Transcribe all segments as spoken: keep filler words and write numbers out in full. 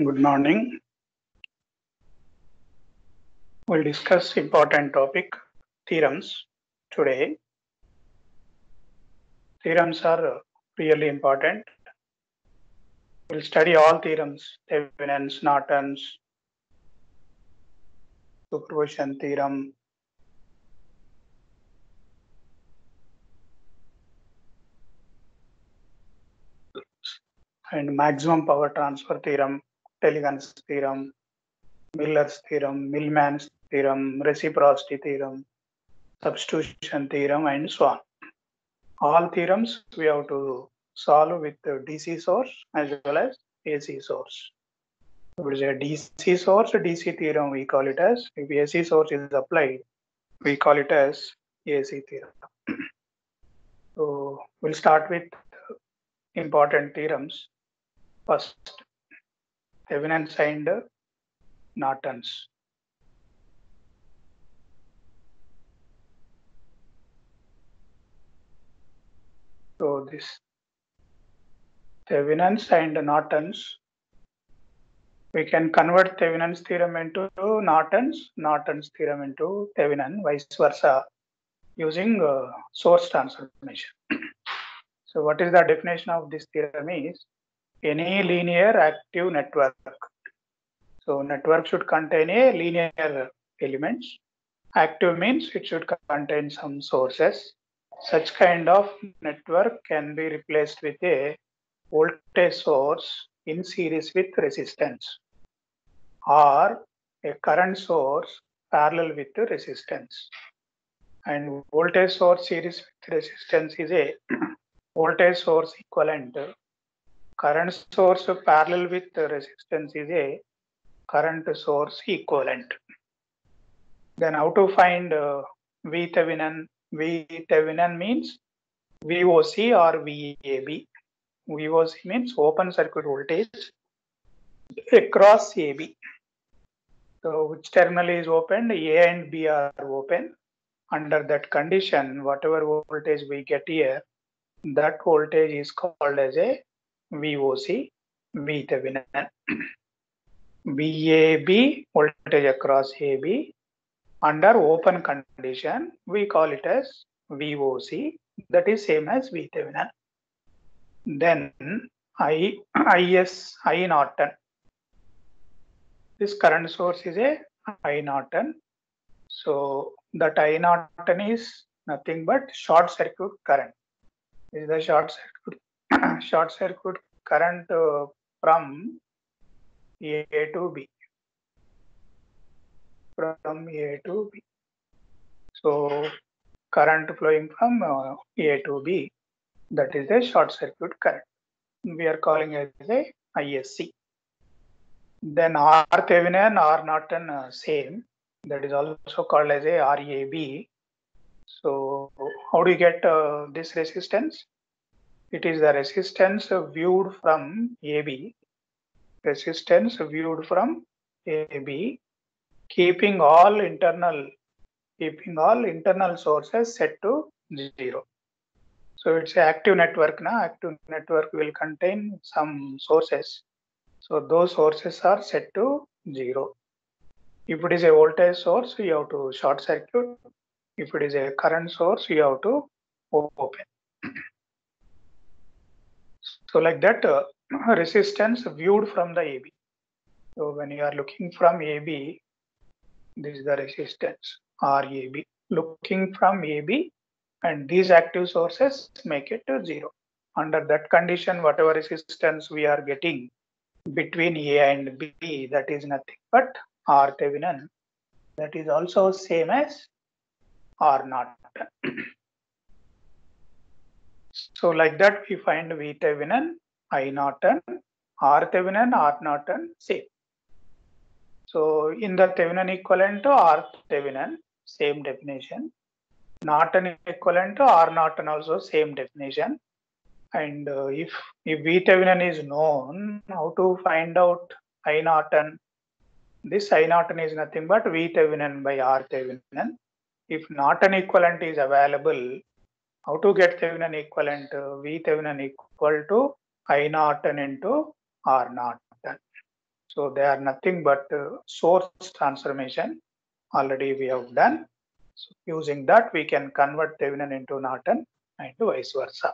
Good morning. We'll discuss important topic, theorems, today. Theorems are really important. We'll study all theorems, Thevenin's, Norton's, superposition theorem, and maximum power transfer theorem, Telegan's theorem, Miller's theorem, Millman's theorem, reciprocity theorem, substitution theorem, and so on. All theorems we have to solve with the D C source as well as A C source. If it is a D C source, D C theorem we call it as. If A C source is applied, we call it as A C theorem. So we'll start with important theorems. First, Thevenin's and Norton's. So this Thevenin's and Norton's, we can convert Thevenin's theorem into Norton's, Norton's theorem into Thevenin, vice versa, using uh, source transformation. So what is the definition of this theorem is any linear active network. So network should contain a linear elements. Active means it should contain some sources. Such kind of network can be replaced with a voltage source in series with resistance or a current source parallel with the resistance. And voltage source series with resistance is a voltage source equivalent. Current source parallel with the resistance is a current source equivalent. Then how to find uh, V Thevenin? V Thevenin means V O C or V A B. V O C means open circuit voltage across A B. So which terminal is opened? A and B are open. Under that condition, whatever voltage we get here, that voltage is called as a V O C, V Thevenin. V A B, voltage across A B. Under open condition, we call it as V O C, that is same as V Thevenin. Then I, IS, I Norton. This current source is a I Norton. So that I Norton is nothing but short circuit current. This is the short circuit, short circuit current uh, from A to B. From A to B. So current flowing from uh, A to B, that is a short circuit current. We are calling it as a I S C. Then R Thevenin, R Norton uh, same. That is also called as a R A B. So how do you get uh, this resistance? It is the resistance viewed from A B. Resistance viewed from A B, keeping all internal keeping all internal sources set to zero. So it's an active network now. Active network will contain some sources. So those sources are set to zero. If it is a voltage source, you have to short circuit. If it is a current source, you have to open. So like that, uh, resistance viewed from the A B. So when you are looking from A B, this is the resistance R A B. Looking from A B, and these active sources make it to zero. Under that condition, whatever resistance we are getting between A and B, that is nothing but R Thevenin. That is also same as R Norton. So like that we find V Thevenin, I Norton, R Thevenin, R Norton, same. So in the Thevenin equivalent to R Thevenin, same definition. Norton equivalent to R Norton, also same definition. And uh, if, if V Thevenin is known, how to find out I Norton? This I Norton is nothing but V Thevenin by R Thevenin. If Norton equivalent is available, how to get Thevenin equivalent? Uh, V Thevenin equal to I Norton into R Norton. So they are nothing but uh, source transformation already we have done. So using that we can convert Thevenin into Norton and vice versa.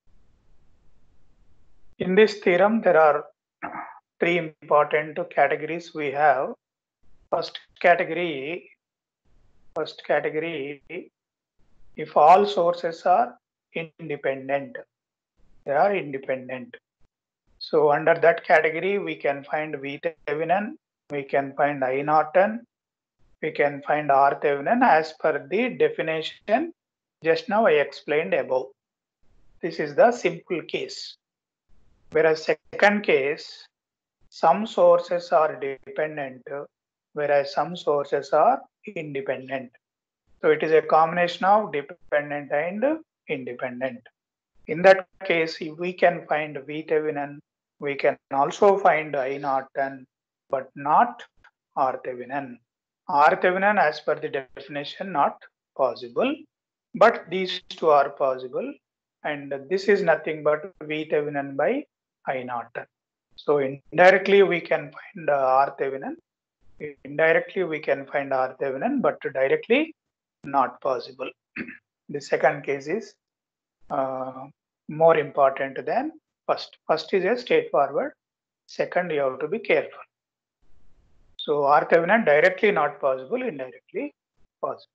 In this theorem there are three important categories we have. First category, first category, if all sources are independent, they are independent. So under that category, we can find V Thevenin, we can find I Norton, we can find R Thevenin as per the definition just now I explained above. This is the simple case. Whereas second case, some sources are dependent, whereas some sources are independent. So it is a combination of dependent and independent. In that case, if we can find V Thevenin, we can also find I Norton, but not R Thevenin. R Thevenin, as per the definition, not possible, but these two are possible, and this is nothing but V Thevenin by I Norton. So indirectly we can find uh, R Thevenin. Indirectly we can find R Thevenin, but directly not possible. The second case is uh, more important than first. First is a straightforward. Second, you have to be careful. So R Thevenin directly not possible, indirectly possible.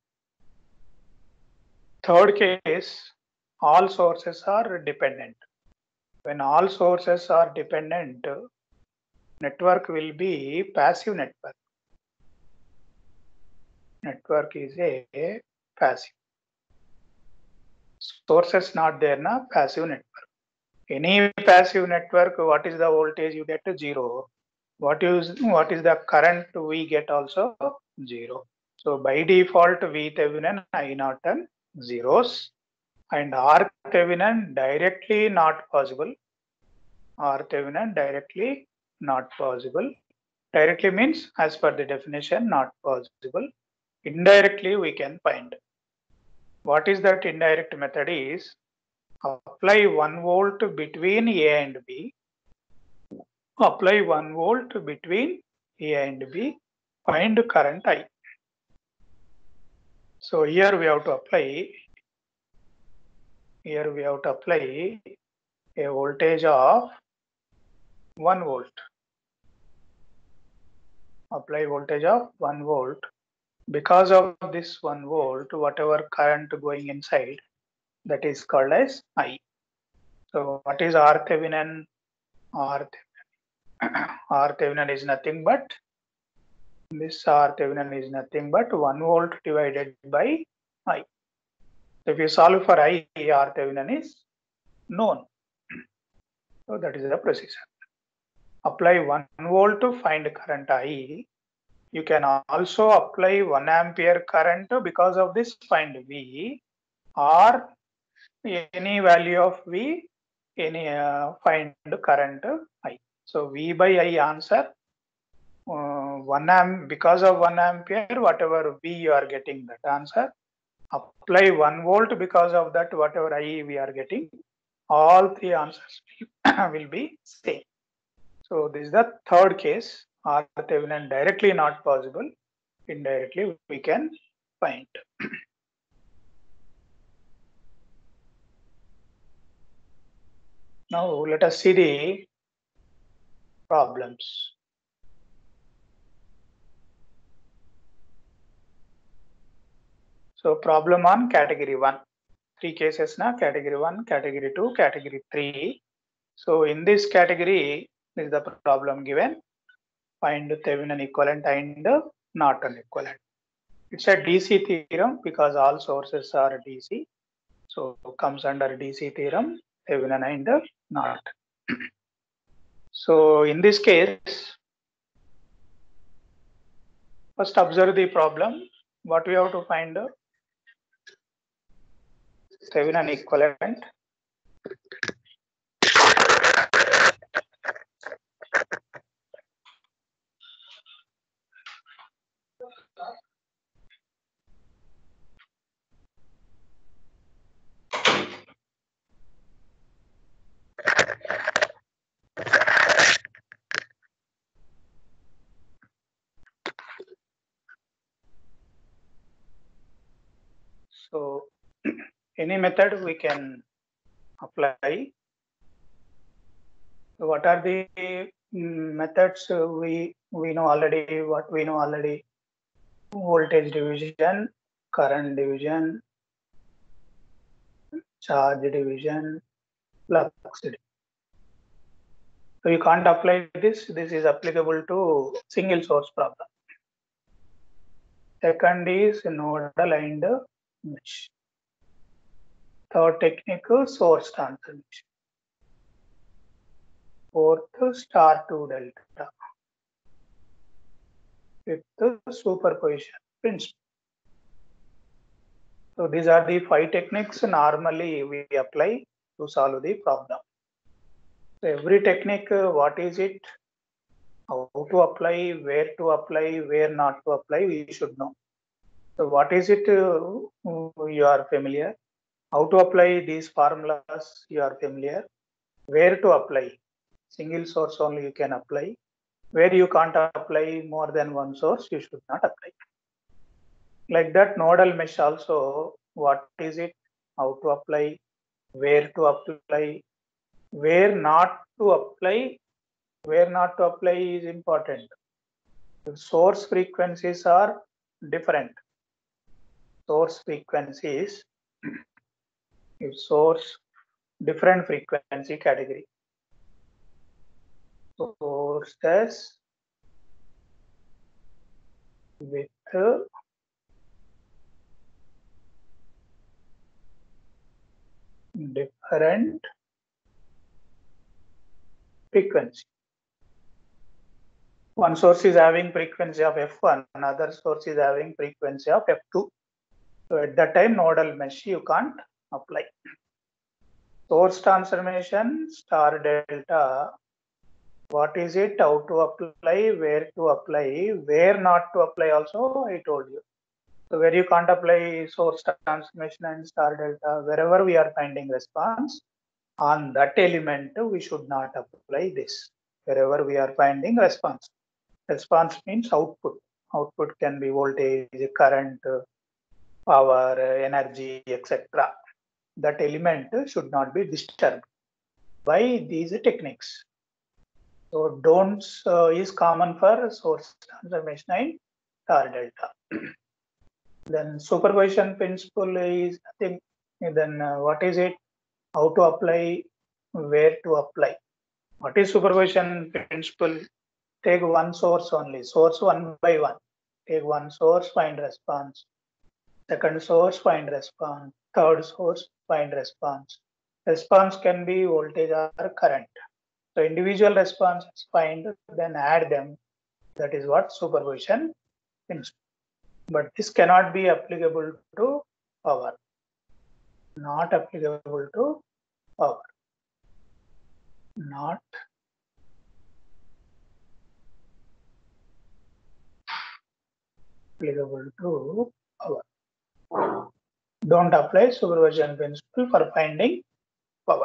Third case, all sources are dependent. When all sources are dependent, network will be passive network. Network is a passive. Sources not there, na passive network. Any passive network, what is the voltage you get? Zero. What is what is the current we get also? Zero. So by default, V Thevenin, I Norton, zeros, and R Thevenin directly not possible. R Thevenin directly not possible. Directly means as per the definition not possible. Indirectly we can find. What is that indirect method is apply one volt between A and B. Apply one volt between A and B. Find current I. So here we have to apply. Here we have to apply a voltage of one volt. Apply voltage of one volt. Because of this one volt, whatever current going inside, that is called as I. So what is R Thevenin? R Thevenin. R Thevenin is nothing but this R Thevenin is nothing but one volt divided by I. So if you solve for I, R Thevenin is known. So that is the procedure. Apply one volt to find current I. You can also apply one ampere current because of this find V, or any value of V, any uh, find current I. So V by I answer uh, one amp because of one ampere, whatever V you are getting that answer. Apply one volt because of that whatever I we are getting. All three answers will be same. So this is the third case. R Thevenin directly not possible. Indirectly we can find. Now let us see the problems. So problem on category one. Three cases na category one, category two, category three. So in this category, this is the problem given. Find Thevenin equivalent and Norton equivalent. It's a D C theorem because all sources are D C. So comes under D C theorem, Thevenin and Norton. So in this case, first observe the problem. What we have to find? Thevenin equivalent. any method we can apply. So what are the mm, methods uh, we we know already? What we know already: voltage division, current division, charge division, flux division. So you can't apply this. This is applicable to single source problem. Second is nodal and mesh. Third technique, source transformation. Fourth, star to delta. Fifth, superposition principle. So these are the five techniques normally we apply to solve the problem. So every technique, uh, what is it, how to apply, where to apply, where not to apply, we should know. So what is it, uh, you are familiar. How to apply these formulas, you are familiar. Where to apply, single source only you can apply. Where you can't apply more than one source, you should not apply. Like that, nodal mesh also, what is it, how to apply, where to apply, where not to apply. Where not to apply is important. If source frequencies are different, source frequencies, if source different frequency category, sources with different frequency. One source is having frequency of F one, another source is having frequency of F two. So at that time, nodal mesh you can't apply. Source transformation, star delta. What is it, how to apply, where to apply, where not to apply also I told you. So where you can't apply source transformation and star delta, wherever we are finding response, on that element we should not apply this. Wherever we are finding response. Response means output. Output can be voltage, current, power, energy, et cetera. That element should not be disturbed by these techniques. So don'ts uh, is common for source transformation and star delta. Then superposition principle is nothing. Then uh, what is it? How to apply? Where to apply? What is superposition principle? Take one source only. Source one by one. Take one source, find response. Second source, find response. Third source, find response. Response can be voltage or current. So individual responses find, then add them. That is what superposition principle. But this cannot be applicable to power. Not applicable to power. Not applicable to power. Don't apply superposition principle for finding power.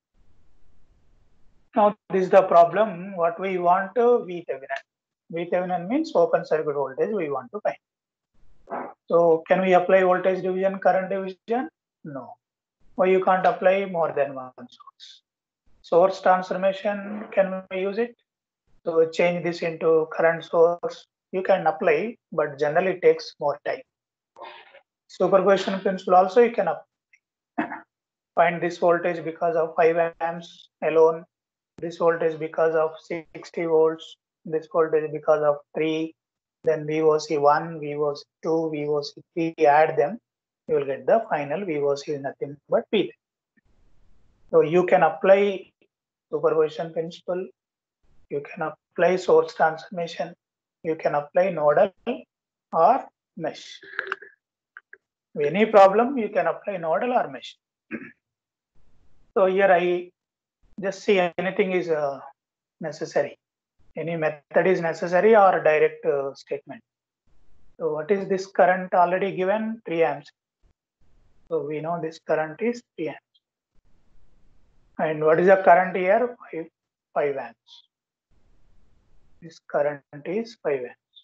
Now this is the problem. What we want to VThevenin. VThevenin means open circuit voltage we want to find. So can we apply voltage division, current division? No. Why you can't apply more than one source? Source transformation, can we use it? So change this into current source. You can apply, but generally it takes more time. Superposition principle also you can apply. Find this voltage because of five amps alone. This voltage because of sixty volts. This voltage because of three. Then V O C one, V O C two, V O C three. Add them, you will get the final V O C is nothing but P. So you can apply superposition principle. You can apply source transformation. You can apply nodal or mesh. Any problem you can apply nodal or mesh. So here I just see anything is uh, necessary. Any method is necessary or direct uh, statement. So what is this current already given? three amps. So we know this current is three amps. And what is the current here? five, five amps. This current is five amps.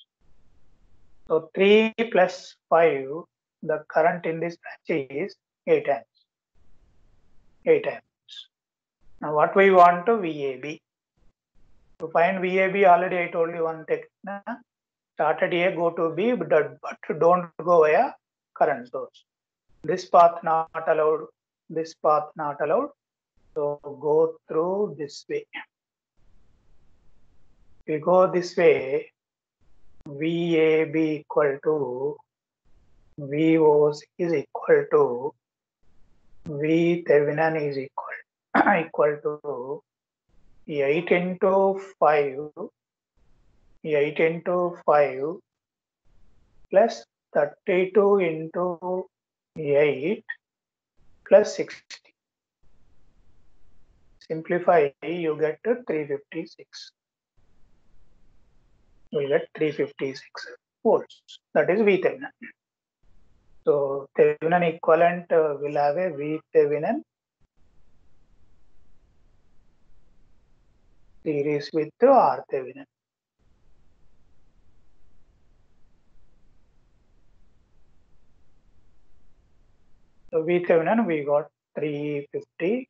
So three plus five, the current in this branch is eight amps. eight amps. Now what we want to V A B. To find V A B, already I told you one technique. Start at A, go to B, but, but don't go via current source. This path not allowed, this path not allowed. So go through this way. We go this way, V A B equal to V O C is equal to V Thevenin is equal, equal to eight into five, eight into five plus thirty-two into eight plus sixty. Simplify, you get to three fifty-six. You get three fifty-six volts. That is V Thevenin. So Thevenin equivalent uh, will have a V Thevenin series with R Thevenin. So V Thevenin we got three fifty-six.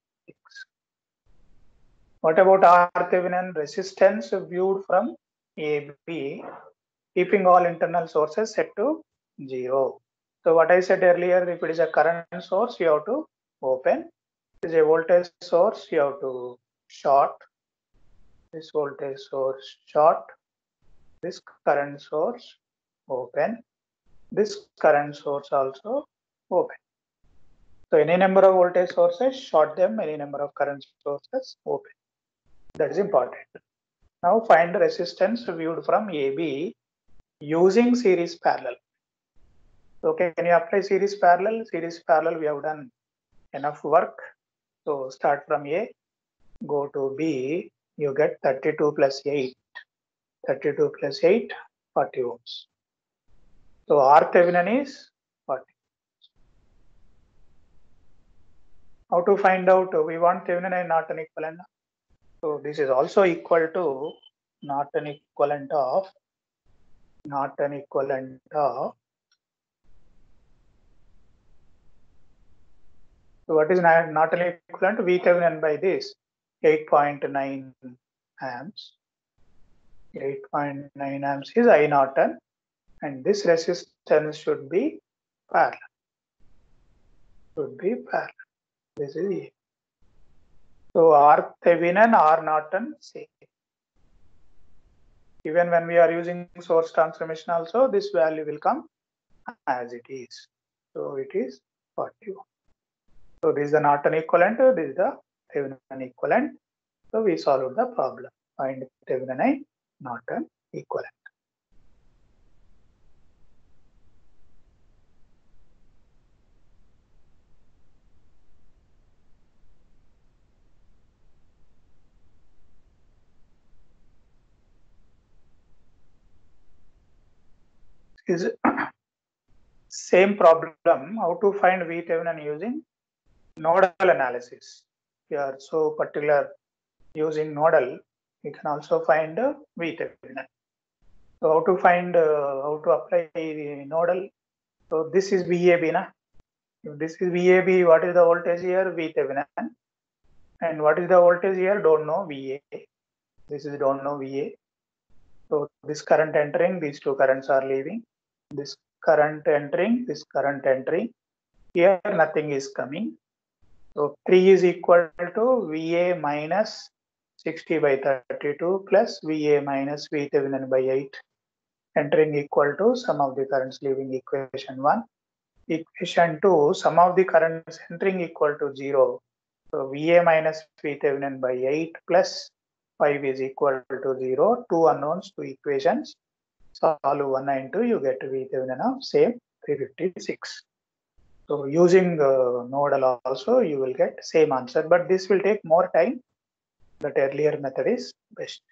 What about R Thevenin? Resistance viewed from A B, keeping all internal sources set to zero. So what I said earlier, if it is a current source, you have to open. If it is a voltage source, you have to short. This voltage source short. This current source open. This current source also open. So any number of voltage sources, short them. Any number of current sources, open. That is important. Now find the resistance viewed from A B using series parallel. So can you apply series parallel? Series parallel, we have done enough work. So start from A, go to B, you get thirty-two plus eight. thirty-two plus eight, forty ohms. So R Thevenin is forty. How to find out? We want Thevenin and Norton equivalent. So this is also equal to Norton equivalent of Norton equivalent of. So what is Norton equivalent? V Thevenin by this eight point nine amps. eight point nine amps is I Norton, and this resistance should be parallel. Should be parallel. This is E. So R Thevenin, R Norton, same. Even when we are using source transformation also, this value will come as it is. So it is forty. So this is the Norton equivalent, this is the Thevenin equivalent. So we solved the problem. Find Thevenin and Norton equivalent. Is same problem, how to find V Thevenin using nodal analysis. We are so particular using nodal, we can also find uh, V Thevenin. So how to find, uh, how to apply the nodal? So this is V A B, na? If this is V A B, what is the voltage here? V Thevenin. And what is the voltage here? Don't know, V A. This is don't know, V A. So this current entering, these two currents are leaving. This current entering, this current entering. Here nothing is coming. So three is equal to V A minus sixty by thirty-two plus V A minus V Thevenin by eight. Entering equal to sum of the currents leaving, equation one. Equation two, sum of the currents entering equal to zero. So V A minus V Thevenin by eight plus five is equal to zero. Two unknowns, two equations. Solve one and two, you get V Thevenin of same three fifty-six. So using uh, nodal also, you will get same answer, but this will take more time. That earlier method is best.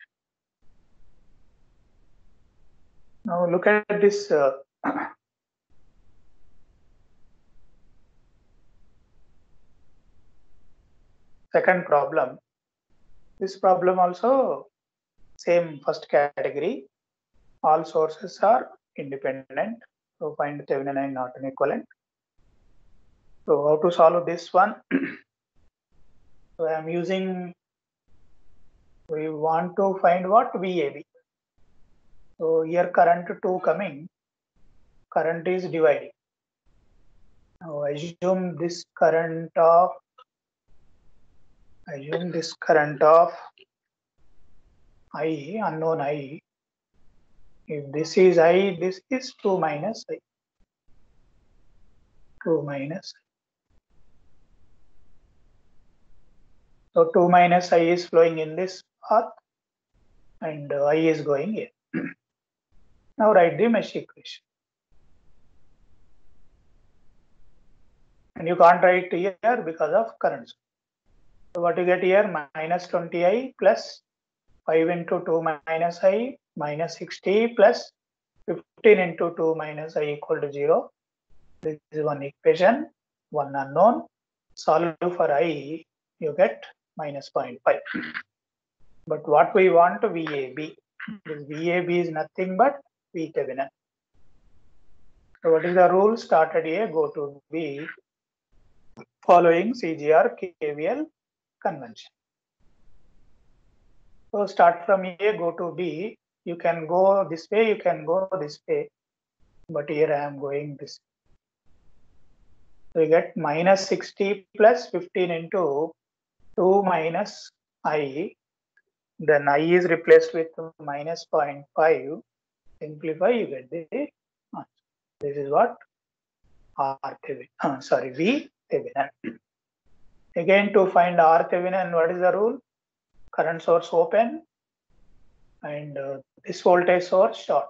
Now look at this. Uh, second problem. This problem also same first category. All sources are independent. So find Thevenin and Norton equivalent. So how to solve this one? So I am using, we want to find what? V A B. So here current two coming, current is dividing. Now assume this current of, assume this current of I, unknown I. If this is I, this is two minus I. two minus. So two minus I is flowing in this path and I is going here. Now write the mesh equation. And you can't write here because of currents. So what you get here? Minus twenty I plus five into two minus I minus sixty plus fifteen into two minus I equal to zero. This is one equation, one unknown. Solve for I, you get minus zero point five. But what we want, V A B. This V A B is nothing but V Thevenin. So what is the rule? Start at A, go to B, following C G R K V L convention. So start from A, go to B. You can go this way, you can go this way. But here I am going this way. So you get minus sixty plus fifteen into two minus I. Then I is replaced with minus zero point five. Simplify, you get the answer. This is what R Thevenin, uh, sorry, V Thevenin. Again, to find R Thevenin, what is the rule? Current source open and uh, this voltage source short.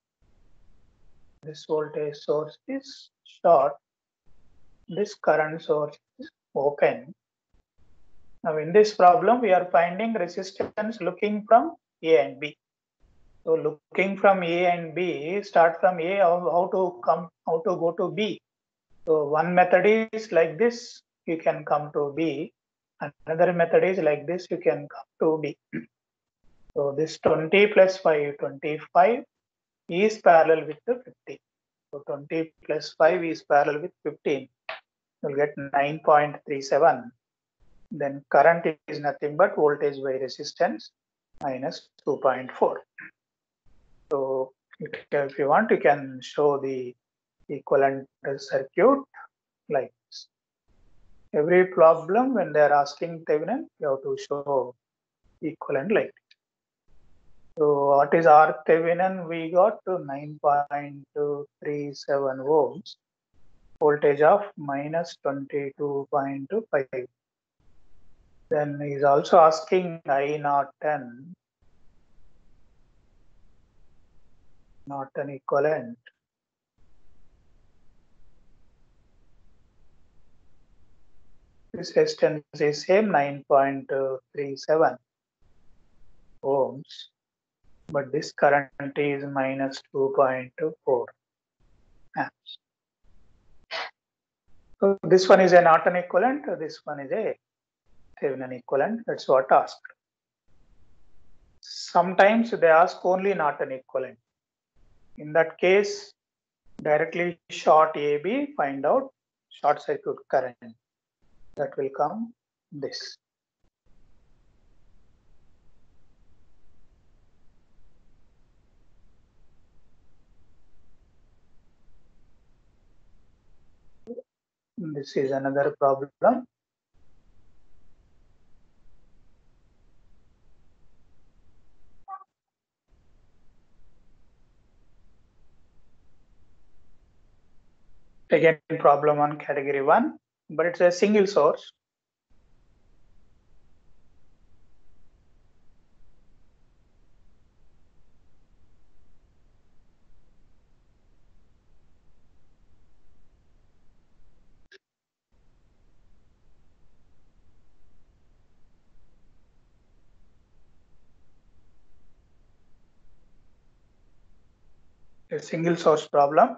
This voltage source is short. This current source is open. Now in this problem, we are finding resistance looking from A and B. So looking from A and B, start from A, how, how to come, how to go to B. So one method is like this, you can come to B. Another method is like this, you can come to B. So this twenty plus five, twenty-five is parallel with the fifteen. So twenty plus five is parallel with fifteen. You'll get nine point three seven. Then current is nothing but voltage by resistance minus two point four. So if you want, you can show the equivalent circuit like this. Every problem when they are asking Thevenin, you have to show equivalent like this. So what is R Thevenin? We got to nine point three seven ohms, voltage of minus twenty-two point five. Then he's also asking I Norton, Norton equivalent. This resistance is same nine point three seven ohms, but this current is minus two point four amps. So this one is a Norton equivalent, this one is a Thevenin equivalent. That's what asked. Sometimes they ask only Norton equivalent. In that case, directly short A B, find out short circuit current. That will come this. This is another problem. Again, problem on category one, but it's a single source. A single source problem.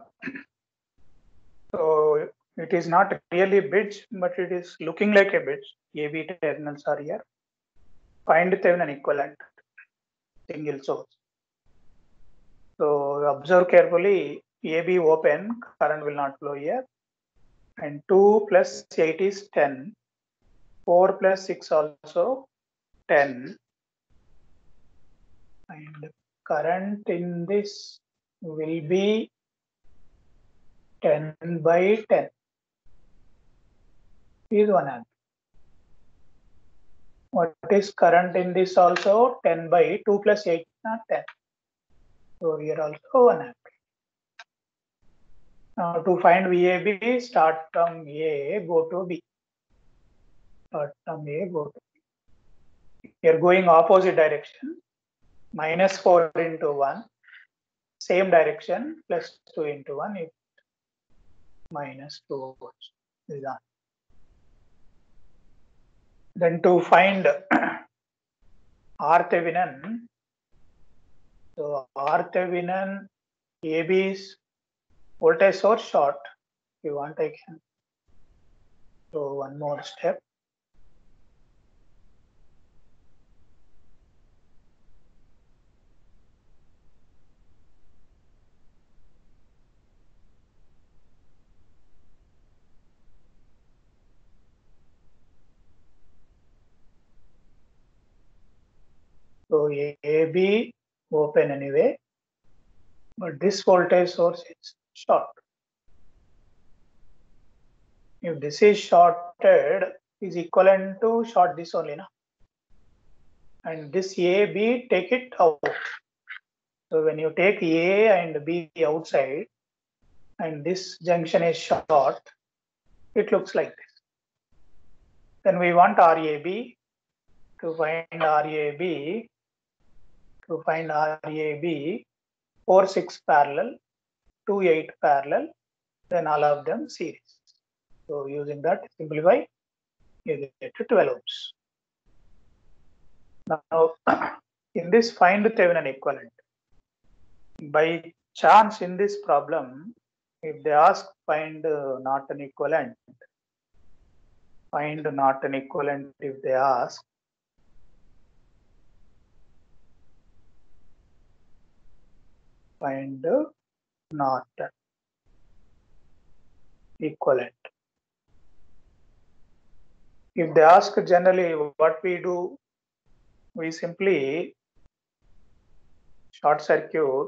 So it is not really bridge, but it is looking like a bridge. A B terminals are here. Find Thevenin equivalent, single source. So observe carefully, A B open, current will not flow here. And two plus eight is ten. four plus six also ten. And current in this will be ten by ten. Is one ampere. What is current in this also? ten by two plus eight, not ten. So here also one ampere. Now to find V A B, start from A, go to B. Start from A, go to B. Here going opposite direction. Minus four into one. Same direction, plus two into one, is minus two volts. Is on. Then to find R Thevenin, so R Thevenin, A B's voltage source short. If you want, I can do one more step. So A B open anyway, but this voltage source is short. If this is shorted, is equivalent to short this only, na? And this A B, take it out. So when you take A and B outside, and this junction is short, it looks like this. Then we want R A B. To find R A B, to find R A B, four six parallel, two eight parallel, then all of them series. So using that, simplify, you get to twelve ohms. Now, in this find Thevenin equivalent, by chance in this problem, if they ask find uh, Norton equivalent, find Norton equivalent if they ask, find uh, Norton equivalent. If they ask generally what we do, we simply short circuit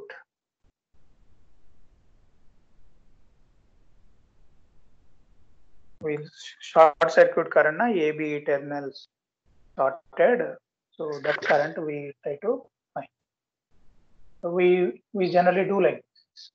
we short circuit current na A B terminals shorted, so that current we try to find. So we we generally do like this.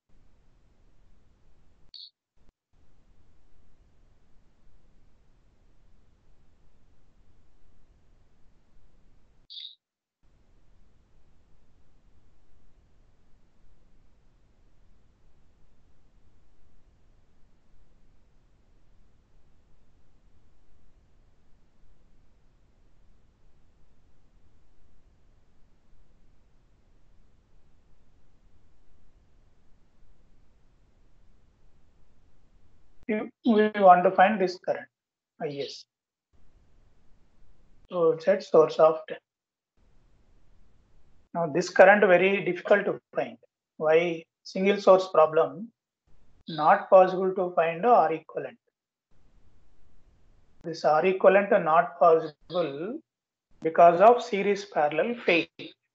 We want to find this current, I S. So it's at source of ten. Now this current very difficult to find. Why? Single source problem, not possible to find R equivalent. This R equivalent not possible because of series parallel fail.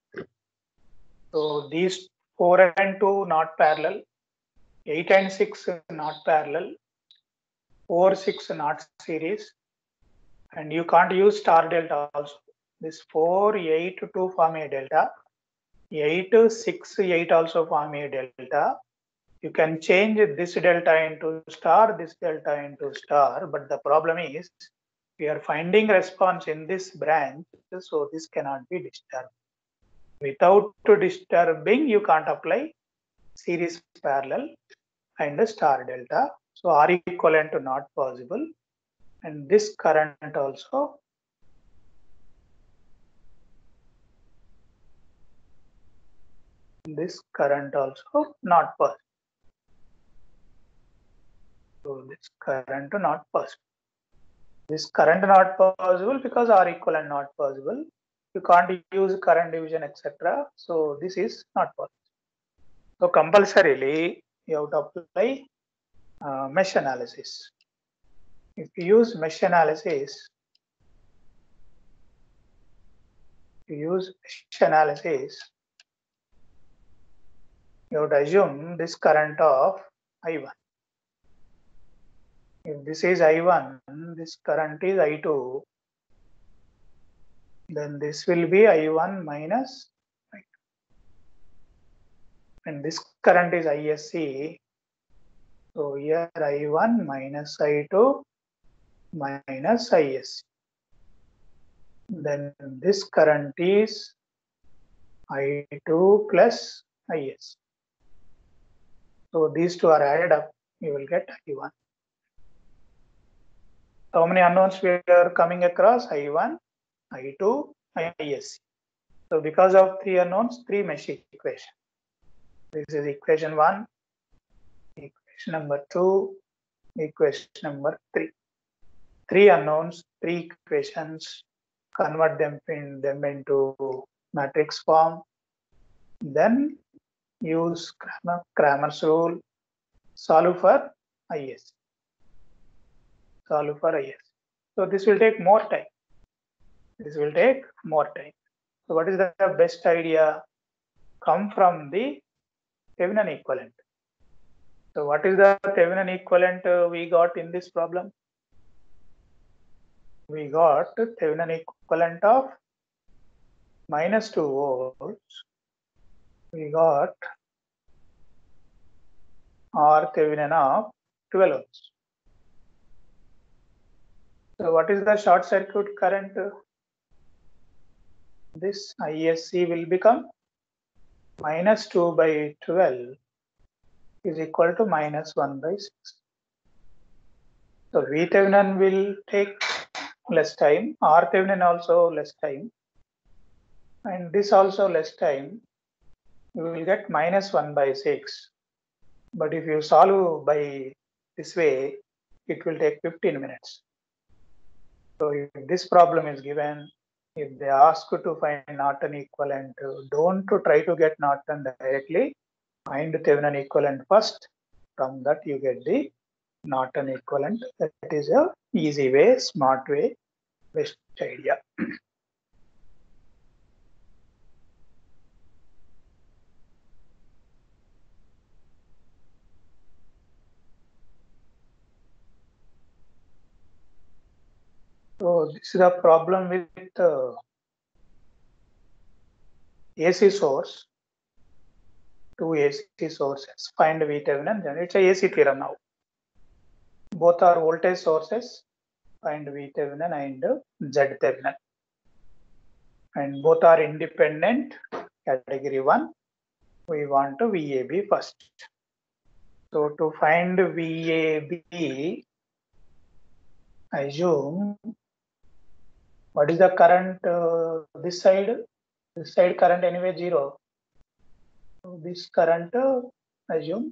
So these four and two not parallel, eight and six not parallel, four, six not series, and you can't use star delta also. This four, eight, two form a delta, eight, six, eight also form a delta. You can change this delta into star, this delta into star, but the problem is we are finding response in this branch, so this cannot be disturbed. Without disturbing, you can't apply series parallel and star delta. So R equivalent not possible. And this current also this current also not possible. So this current not possible. This current not possible because R equivalent not possible. You can't use current division, et cetera. So this is not possible. So compulsorily you have to apply uh, mesh analysis. If you use mesh analysis, to use mesh analysis, you would assume this current of I one. If this is I one, this current is I two, then this will be I one minus I two. And this current is I S C. So here I one minus I two minus I S C. Then this current is I two plus I S C. So these two are added up, you will get I one. How many unknowns we are coming across? I one, I two, I S C. So because of three unknowns, three mesh equation. This is equation one, equation number two, equation number three. Three unknowns, three equations, convert them in them into matrix form, then use Cramer, Cramer's rule, solve for I S C. Solve for I S C. So this will take more time. This will take more time. So what is the best idea? Come from the Thevenin equivalent. So what is the Thevenin equivalent uh, we got in this problem? We got Thevenin equivalent of minus two volts. We got R Thevenin of twelve volts. So what is the short circuit current? This I S C will become minus two by twelve is equal to minus one by six. So V Thevenin will take less time, R Thevenin also less time, and this also less time. You will get minus one by six. But if you solve by this way, it will take fifteen minutes. So if this problem is given, if they ask you to find Norton equivalent, don't try to get Norton directly. Find Thevenin equivalent first. From that you get the Norton equivalent. That is a easy way, smart way, best idea. So this is a problem with uh, A C source. Two A C sources. Find V Thevenin. Then it's a A C theorem now. Both are voltage sources. Find V Thevenin and Z Thevenin. And both are independent. Category one. We want to V A B first. So to find V A B, assume what is the current uh, this side? This side current anyway zero. So this current uh, assume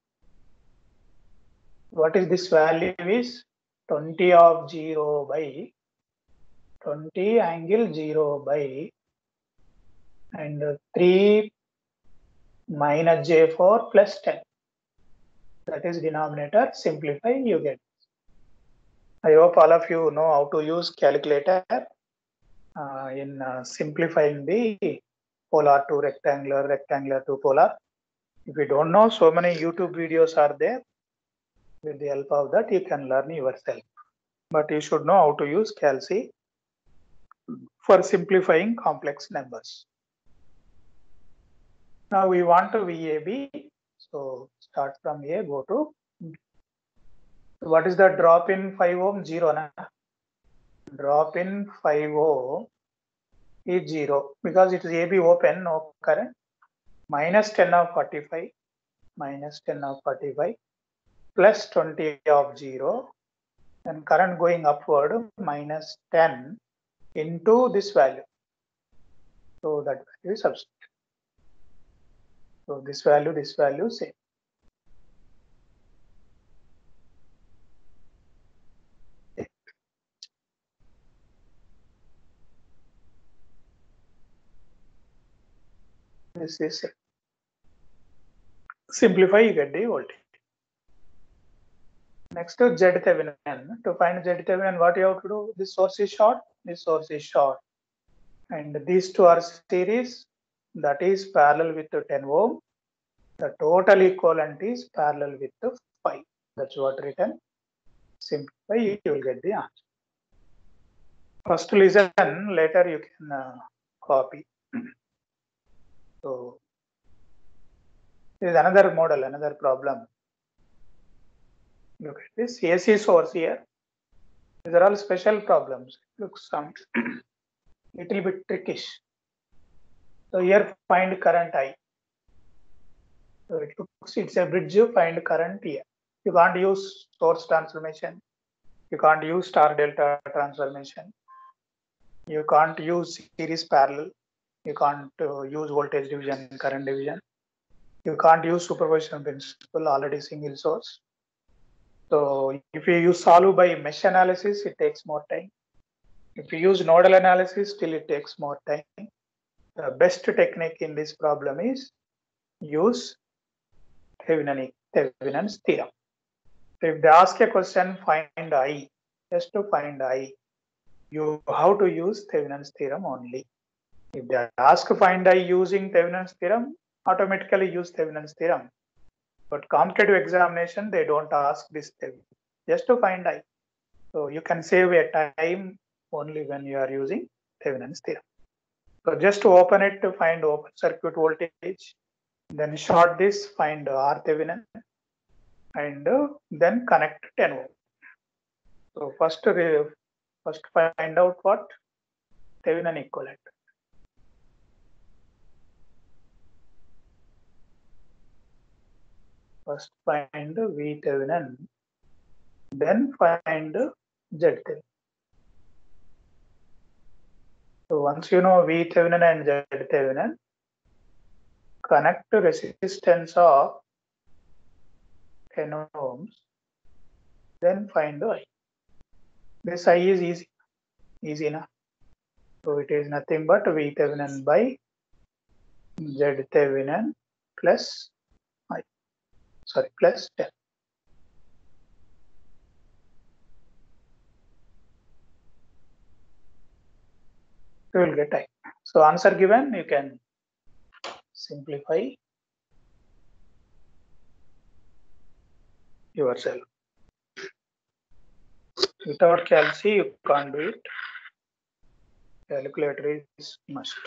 what is this value is twenty of zero by twenty angle zero by and uh, three minus j four plus ten. That is denominator. Simplify, you get. I hope all of you know how to use calculator uh, in uh, simplifying the polar to rectangular, rectangular to polar. If you don't know, so many YouTube videos are there. With the help of that, you can learn yourself. But you should know how to use calci for simplifying complex numbers. Now we want to V A B. So start from A, go to B. What is the drop in five ohm? Zero. Na? Drop in five ohm is zero because it is A B open, no current. Minus ten of forty-five, minus ten of forty-five, plus twenty of zero, and current going upward, minus ten into this value. So that value is substitute. So this value, this value, same. This is it. Simplify, you get the voltage. Next to Z Thevenin. To find Z Thevenin, what you have to do? This source is short, this source is short. and these two are series, that is parallel with the ten ohm. The total equivalent is parallel with the five. That's what written. Simplify it, you will get the answer. First listen, later you can uh, copy. So this is another model, another problem. Look at this A C source here. These are all special problems. Looks some little bit trickish. So here find current I. So it looks it's a bridge, find current here. You can't use source transformation. You can't use star delta transformation. You can't use series parallel. You can't uh, use voltage division, current division. You can't use superposition principle, already single source. So if you use solve by mesh analysis, it takes more time. If you use nodal analysis, still it takes more time. The best technique in this problem is use Thevenin, Thevenin's theorem. So if they ask a question, find I, just to find I, you have to use Thevenin's theorem only. If they ask find I using Thevenin's theorem, automatically use Thevenin's theorem. But competitive examination, they don't ask this theorem, just to find I. So you can save a time only when you are using Thevenin's theorem. So just to open it to find open circuit voltage, then short this, find R Thevenin, and uh, then connect ten ohm. So first, uh, first find out what Thevenin equivalent. First find V Thevenin, then find Z Thevenin. So once you know V Thevenin and Z Thevenin, connect resistance of ten ohms, then find the I. This I is easy, easy enough. So it is nothing but V Thevenin by Z Thevenin plus I, sorry, plus ten. You will get I. So answer given, you can simplify yourself. Without calci, you can't do it. Calculator is must.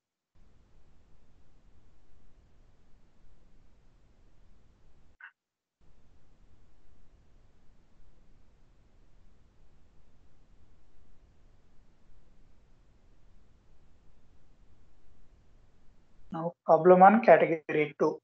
Now problem on category two.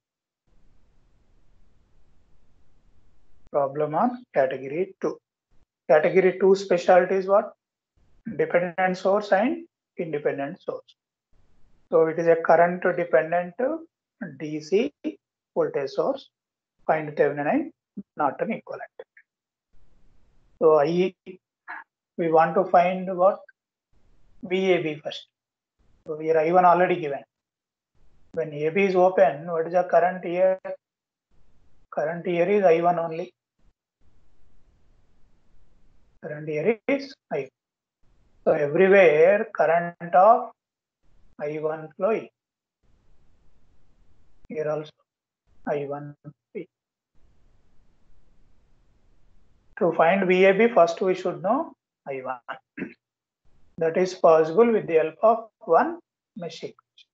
Problem on category two. Category two specialty is what? Dependent source and independent source. So it is a current dependent D C voltage source. Find Thevenin and Norton equivalent. So I, we want to find what? V A B first. So here I one already given. When A B is open, what is the current here? Current here is I one only. Current here is I one. So everywhere current of I one flowing. Here also I one. To find V A B, first we should know I one. That is possible with the help of one mesh equation.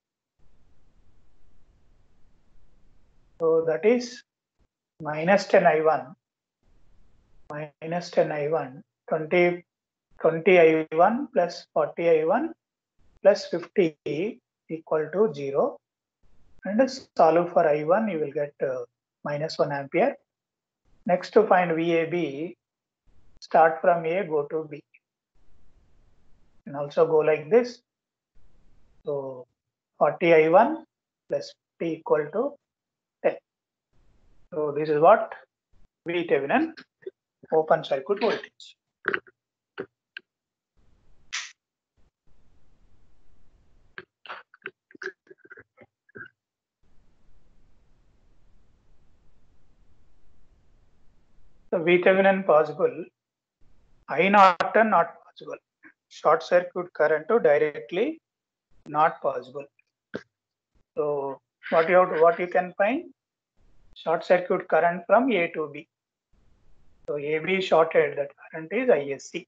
So that is minus ten I one, minus ten I one, twenty, twenty I one plus forty I one plus fifty equal to zero. And solve for I one, you will get uh, minus one ampere. Next to find V A B, start from A, go to B. And also go like this. So forty I one plus fifty equal to ten. So this is what V Thevenin open circuit voltage. So V Thevenin possible, I Norton not possible. Short circuit current to directly not possible. So what you have to, what you can find? Short circuit current from A to B. So A B shorted, that current is I S C.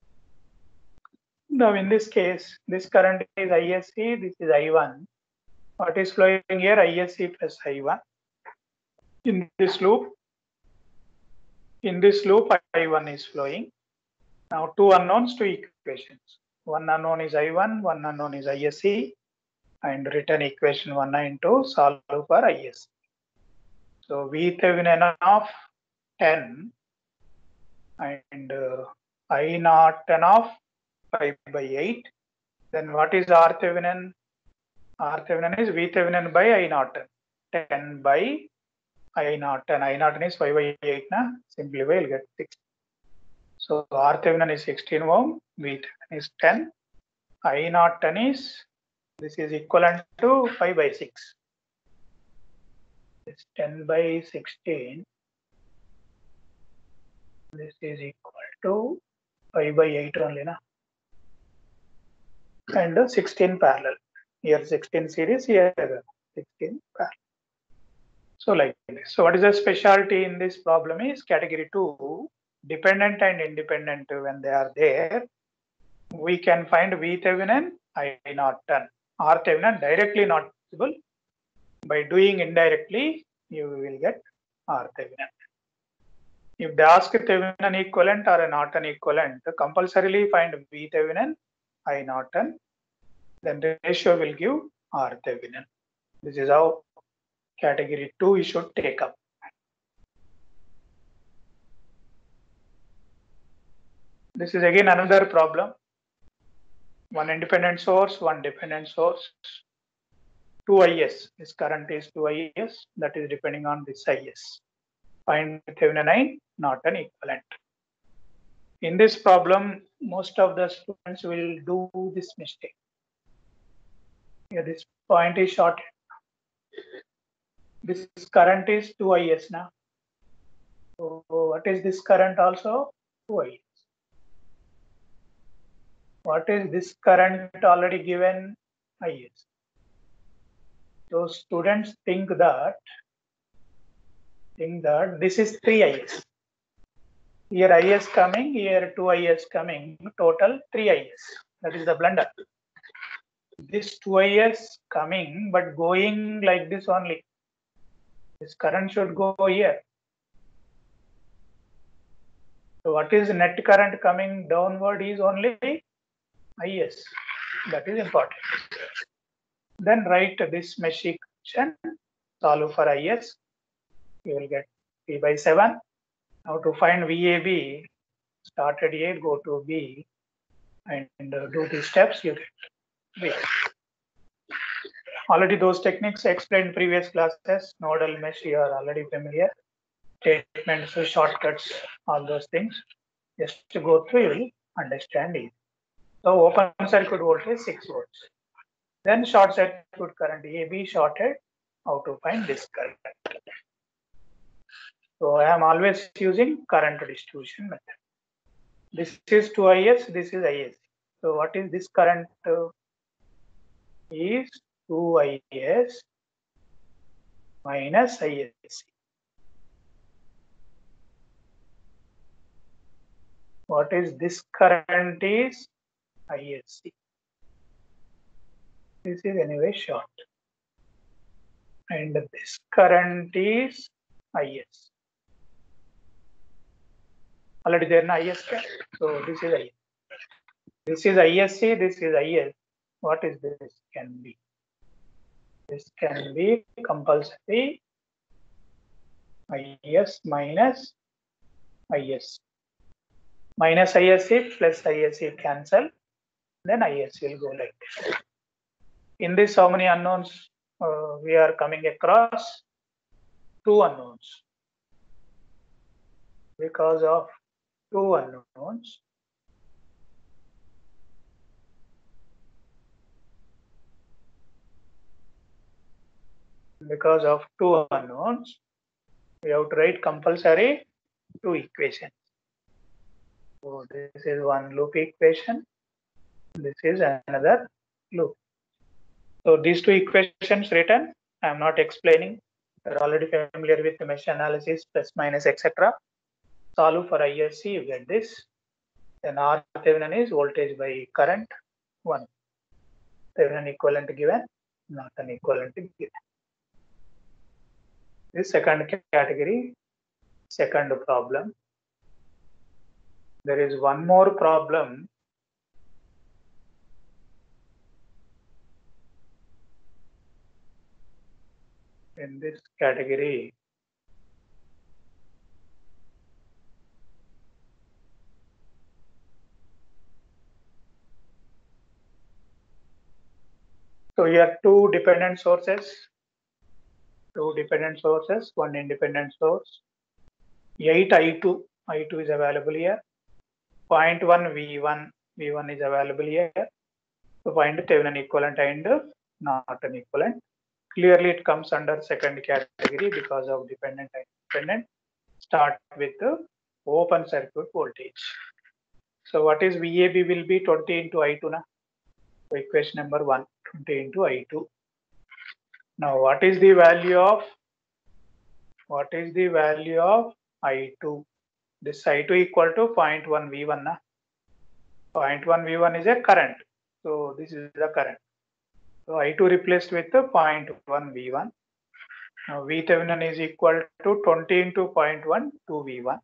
Now in this case, this current is I S C, this is I one. What is flowing here? I S C plus I one. In this loop, in this loop, I one is flowing. Now two unknowns, two equations. One unknown is I one, one unknown is I S C, and written equation one into solve for I S C. So V Thevenin of ten and uh, I naught ten of five by eight. Then what is R Thevenin? R Thevenin is V Thevenin by I naught ten by I naught ten. I naught is five by eight. Na? Simply we'll get six. So R Thevenin is sixteen ohm, V Thevenin is ten. I naught ten is, this is equivalent to five by six. It's ten by sixteen. This is equal to five by eight only. Na? And uh, sixteen parallel. Here sixteen series, here sixteen parallel. So like this. So what is the specialty in this problem is category two, dependent and independent when they are there. We can find V Thevenin, I naught ten. R Thevenin directly not possible. By doing indirectly, you will get R Thevenin. If they ask Thevenin equivalent or a Norton equivalent, compulsorily find V Thevenin, I Norton. Then the ratio will give R Thevenin. This is how category two you should take up. This is again another problem. One independent source, one dependent source. two I S. This current is two I S. That is depending on this I S. Find Thevenin I Norton equivalent. In this problem, most of the students will do this mistake. Here, this point is shorted. This current is two I S now. So what is this current also? two I S. What is this current already given? I S. So students think that think that this is three I S. Here I S coming, here two I S coming, total three I S. That is the blunder. This two I S coming, but going like this only. This current should go here. So what is net current coming downward is only I S. That is important. Then write this mesh equation, solve for I S. You will get P by seven. Now to find V A B, start at A, go to B, and uh, do the steps, you get V. Already those techniques explained in previous classes, nodal mesh, you are already familiar. Statements, shortcuts, all those things. Just to go through, you will understand it. So open circuit voltage six volts. Then short circuit current A B shorted. How to find this current? So I am always using current distribution method. This is two I S, this is I S. So what is this current? Uh, is two I S minus I S C. What is this current is I S C. This is anyway short. And this current is I S. Already there is I S C. So this is I S. This is I S C, this is I S. What is this can be? This can be compulsory I S minus I S. Minus I S C plus I S C cancel. Then I S will go like this. In this, how many unknowns uh, we are coming across? Two unknowns. Because of two unknowns, because of two unknowns, we have to write compulsory two equations. So this is one loop equation. This is another loop. So these two equations written, I am not explaining. You're already familiar with the mesh analysis, plus minus, et cetera. Solve for I S C, you get this. Then R Thevenin is voltage by current one. Thevenin equivalent given, Norton equivalent given. This second category, second problem. There is one more problem. In this category, so here two dependent sources, two dependent sources, one independent source. eight I two, I two is available here. zero point one V one, V one is available here. So find Thevenin equivalent and Norton equivalent. Clearly it comes under second category because of dependent and independent. Start with the open circuit voltage. So what is V A B will be twenty into I two na? So equation number one, twenty into I two. Now what is the value of what is the value of I two? This I two equal to zero point one V one na? zero point one V one is a current. So this is the current. So I two replaced with the zero point one V one. Now V Thevenin is equal to twenty into zero point one, two V one.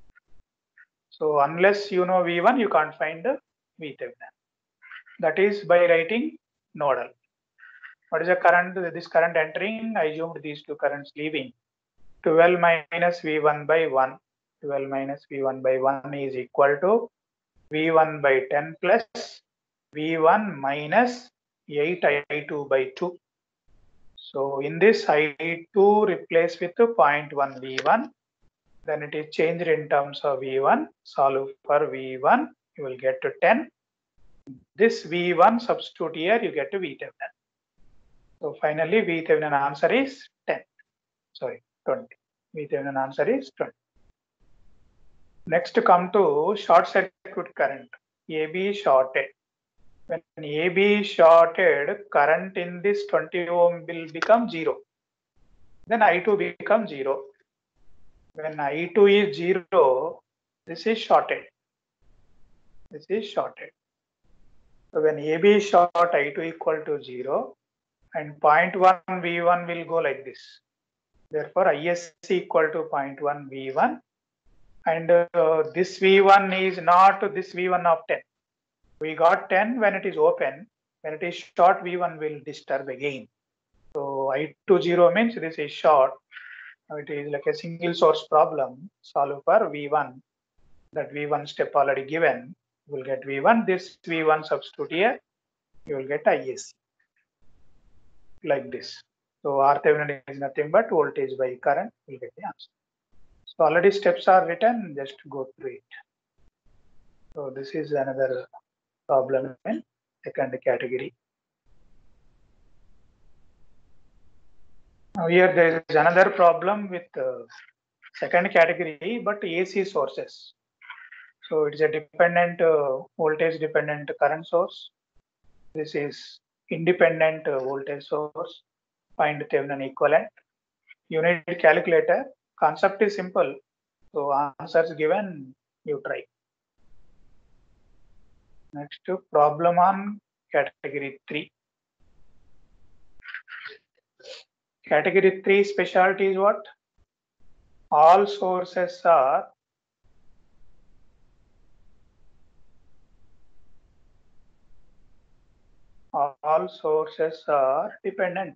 So unless you know V one, you can't find the V Thevenin. That is by writing nodal. What is the current? This current entering, I assumed these two currents leaving. twelve minus V one by one. twelve minus V one by one is equal to V one by ten plus V one minus eight I two by two. So in this I two replace with zero point one V one. Then it is changed in terms of V one. Solve for V one, you will get to ten. This V one substitute here, you get to V Thevenin. So finally, V Thevenin answer is ten. Sorry, twenty. V Thevenin answer is twenty. Next, come to short circuit current. A B shorted. When A B shorted, current in this twenty ohm will become zero. Then I two becomes zero. When I two is zero, this is shorted. This is shorted. So when A B short, I two equal to zero, and zero point one V one will go like this. Therefore, I S C equal to zero point one V one, and uh, this V one is not this V one of ten. We got ten when it is open. When it is short, V one will disturb again. So I two zero means this is short. It is like a single source problem. Solve for V one. That V one step already given. You will get V one. This V one substitute here. You will get I S C. Like this. So R Thevenin is nothing but voltage by current. You will get the answer. So already steps are written. Just go through it. So this is another problem in second category. Now here there is another problem with uh, second category, but A C sources. So it is a dependent uh, voltage dependent current source. This is independent uh, voltage source. Find Thevenin equivalent. You need calculator. Concept is simple. So answers given, you try. Next problem on category three. Category three specialty is what? All sources are all sources are dependent.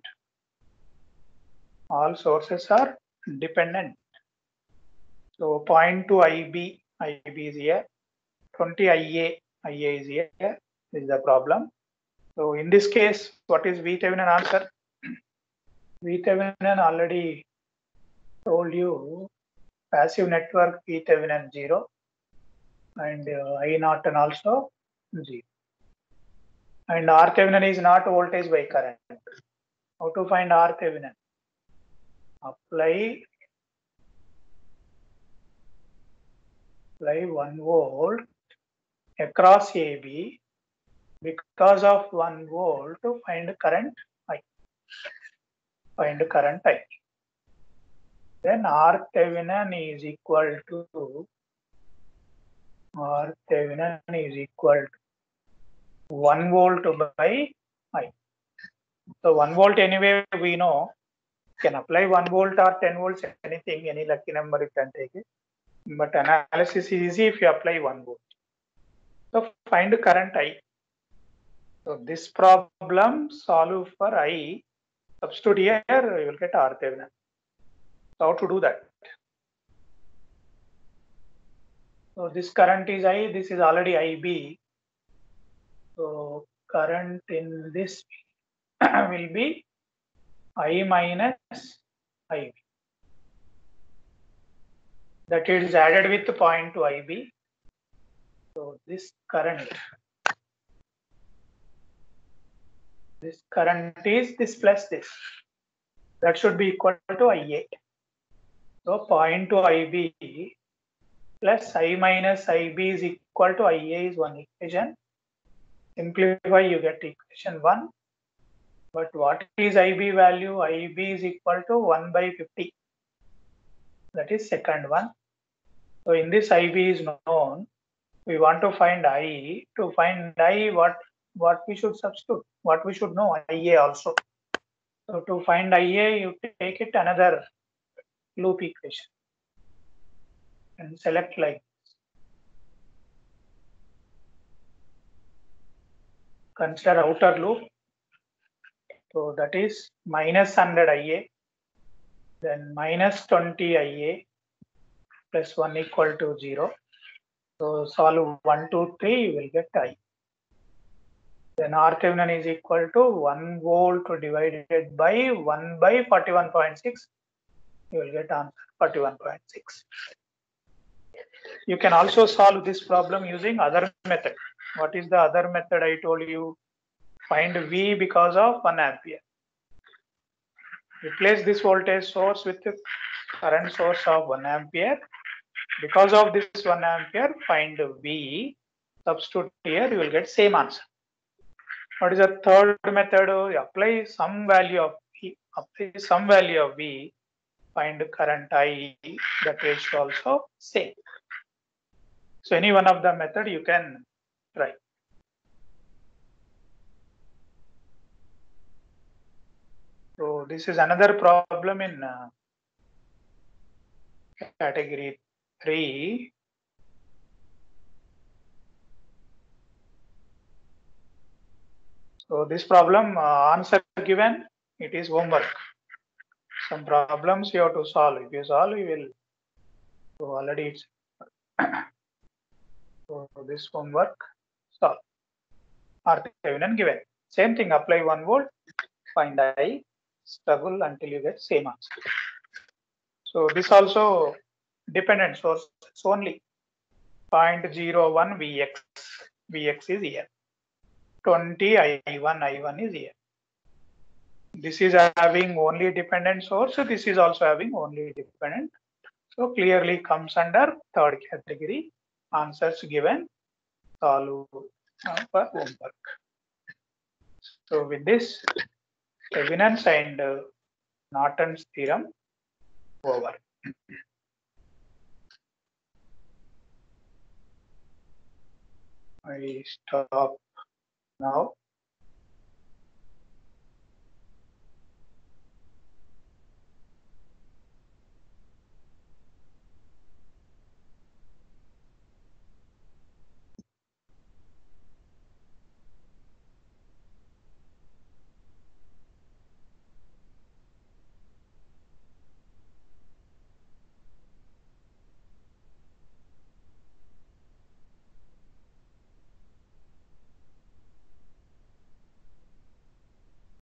All sources are dependent. So zero point two I B, I B is here. twenty I A, I A is here. This is the problem. So in this case, what is V Thevenin answer? V Thevenin already told you passive network V Thevenin zero and uh, I Norton also zero. And R Thevenin is not voltage by current. How to find R Thevenin? Apply apply one volt across A B. because of one volt to find current I. Find current I. Then R Thevenin is equal to R Thevenin is equal to one volt by I. So one volt anyway we know can apply one volt or ten volts, anything, any lucky number you can take it. But analysis is easy if you apply one volt. So find current I. So this problem solve for I. Substitute here, you will get R Thevenin. So how to do that? So this current is I, this is already I B. So current in this will be I minus I B. That is added with the point to I B. So this current, this current is this plus this. That should be equal to I A. So point to I B plus I minus I B is equal to I A is one equation. Simplify, you get equation one. But what is I B value? I B is equal to one by fifty. That is second one. So in this I B is known. We want to find I. To find I, what what we should substitute? What we should know? I A also. So to find I A, you take it another loop equation and select like this. Consider outer loop. So that is minus one hundred I A, then minus twenty I A plus one equal to zero. So solve one, two, three, you will get I. Then R Thevenin is equal to one volt divided by one by forty-one point six. You will get answer forty-one point six. You can also solve this problem using other method. What is the other method I told you? Find V because of one ampere. Replace this voltage source with the current source of one ampere. Because of this one ampere, find V. Substitute here, you will get same answer. What is the third method? Apply some value of V. Apply some value of V. Find current I. That ratio also same. So any one of the method you can try. So this is another problem in uh, category three. So this problem uh, answer given, it is homework. Some problems you have to solve. If you solve, you will. So already it's so this homework solve. R Thevenin given. Same thing. Apply one volt. Find I. Struggle until you get same answer. So this also dependent source only. zero point zero one Vx. Vx is here. twenty I one. I one is here. This is having only dependent source. This is also having only dependent. So clearly comes under third category. Answers given. Solve uh, for homework. So with this, Thevenin's and uh, Norton's theorem over. I stop now.